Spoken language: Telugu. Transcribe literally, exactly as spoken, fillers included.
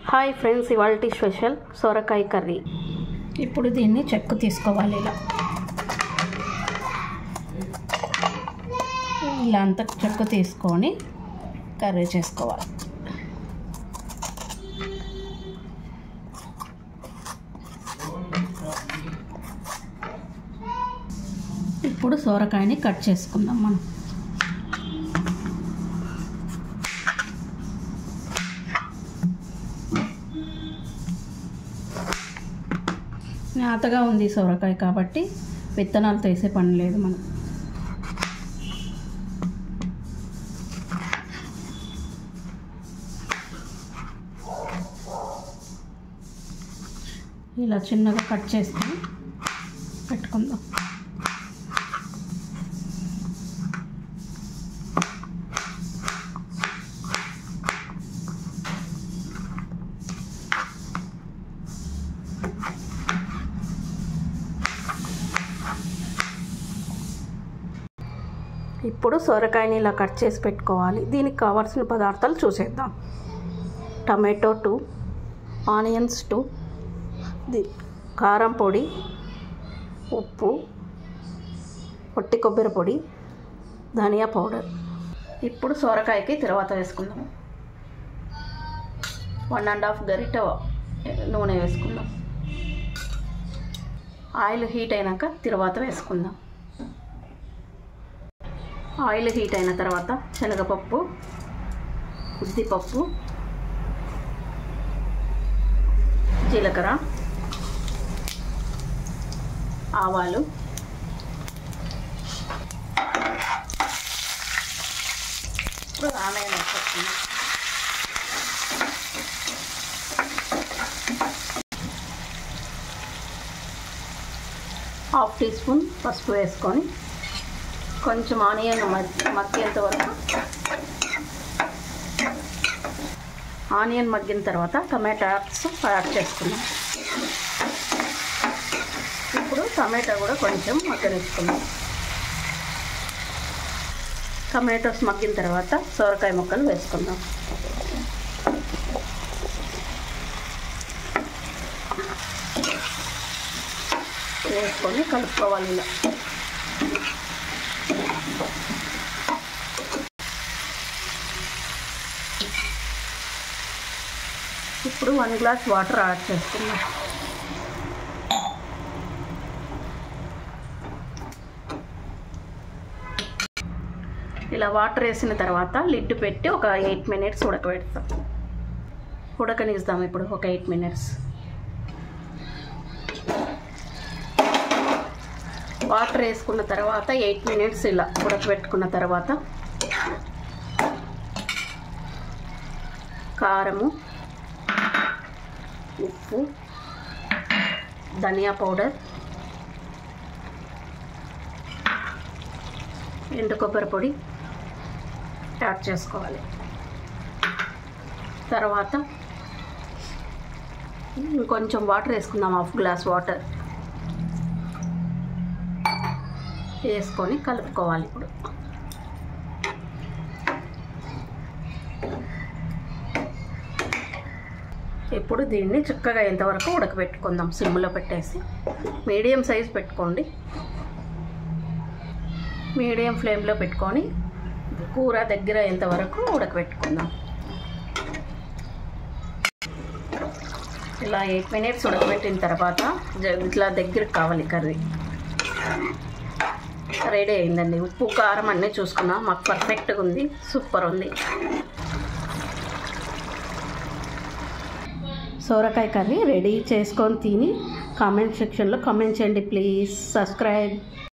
హాయ్ ఫ్రెండ్స్, ఇవాల్టి స్పెషల్ సొరకాయ కర్రీ. ఇప్పుడు దీన్ని చెక్కు తీసుకోవాలి. ఇలా ఇలా అంతా చెక్కు తీసుకొని కర్రీ చేసుకోవాలి. ఇప్పుడు సొరకాయని కట్ చేసుకుందాం. మనం నాతగా ఉంది సొరకాయ కాబట్టి విత్తనాలు తీసే పని లేదు. మనం ఇలా చిన్నగా కట్ చేసుకొని పెట్టుకుందాం. ఇప్పుడు సొరకాయని ఇలా కట్ చేసి పెట్టుకోవాలి. దీనికి కావాల్సిన పదార్థాలు చూసేద్దాం. టమాటో టూ, ఆనియన్స్ టూ, కారం పొడి, ఉప్పు, పొట్టి కొబ్బరి పొడి, ధనియా పౌడర్. ఇప్పుడు సొరకాయకి తర్వాత వేసుకుందాం. వన్ అండ్ హాఫ్ గరిట నూనె వేసుకుందాం. ఆయిల్ హీట్ అయినాక తర్వాత వేసుకుందాం. ఆయిల్ హీట్ అయిన తర్వాత శనగపప్పు, ఉద్దిపప్పు, జీలకర్ర, ఆవాలు, ఇప్పుడు ఆనియన్ వేసుకుందాం. హాఫ్ టీ స్పూన్ పసుపు వేసుకొని కొంచెం ఆనియన్ మగ్గేంత వరకు ఆనియన్ మగ్గిన తర్వాత టమాటాస్ యాడ్ చేసుకున్నాం. ఇప్పుడు టమాటా కూడా కొంచెం మగ్గనిచ్చుకున్నాం. టమాటోస్ మగ్గిన తర్వాత సొరకాయ ముక్కలు వేసుకుందాం. వేసుకొని కలుపుకోవాలి. ఇలా ఇప్పుడు వన్ గ్లాస్ వాటర్ యాడ్ చేసుకుందాం. ఇలా వాటర్ వేసిన తర్వాత లిడ్ పెట్టి ఒక ఎయిట్ మినిట్స్ ఉడకబెడతాం. ఉడకనిస్తాం. ఇప్పుడు ఒక ఎయిట్ మినిట్స్ వాటర్ వేసుకున్న తర్వాత ఎయిట్ మినిట్స్ ఇలా ఉడకబెట్టుకున్న తర్వాత కారము, ఉప్పు, ధనియా పౌడర్, ఎండు కొబ్బరి పొడి యాడ్ చేసుకోవాలి. తర్వాత ఇంకొంచెం వాటర్ వేసుకుందాం. హాఫ్ గ్లాస్ వాటర్ వేసుకొని కలుపుకోవాలి. ఇప్పుడు ఇప్పుడు దీన్ని చిక్కగా ఎంతవరకు ఉడకబెట్టుకుందాం. సిమ్లో పెట్టేసి మీడియం సైజ్ పెట్టుకోండి. మీడియం ఫ్లేమ్లో పెట్టుకొని కూర దగ్గర ఎంతవరకు ఉడకబెట్టుకుందాం. ఇలా ఎయిట్ మినిట్స్ ఉడకబెట్టిన తర్వాత ఇట్లా దగ్గరకు కావాలి కర్రీ. రెడీ అయిందండి. ఉప్పు కారం అన్నీ చూసుకున్నాం. మాకు పర్ఫెక్ట్గా ఉంది. సూపర్ ఉంది. సొరకాయ కర్రీ రెడీ చేసుకొని తిని కామెంట్ సెక్షన్లో కామెంట్ చేయండి ప్లీజ్. సబ్స్క్రైబ్.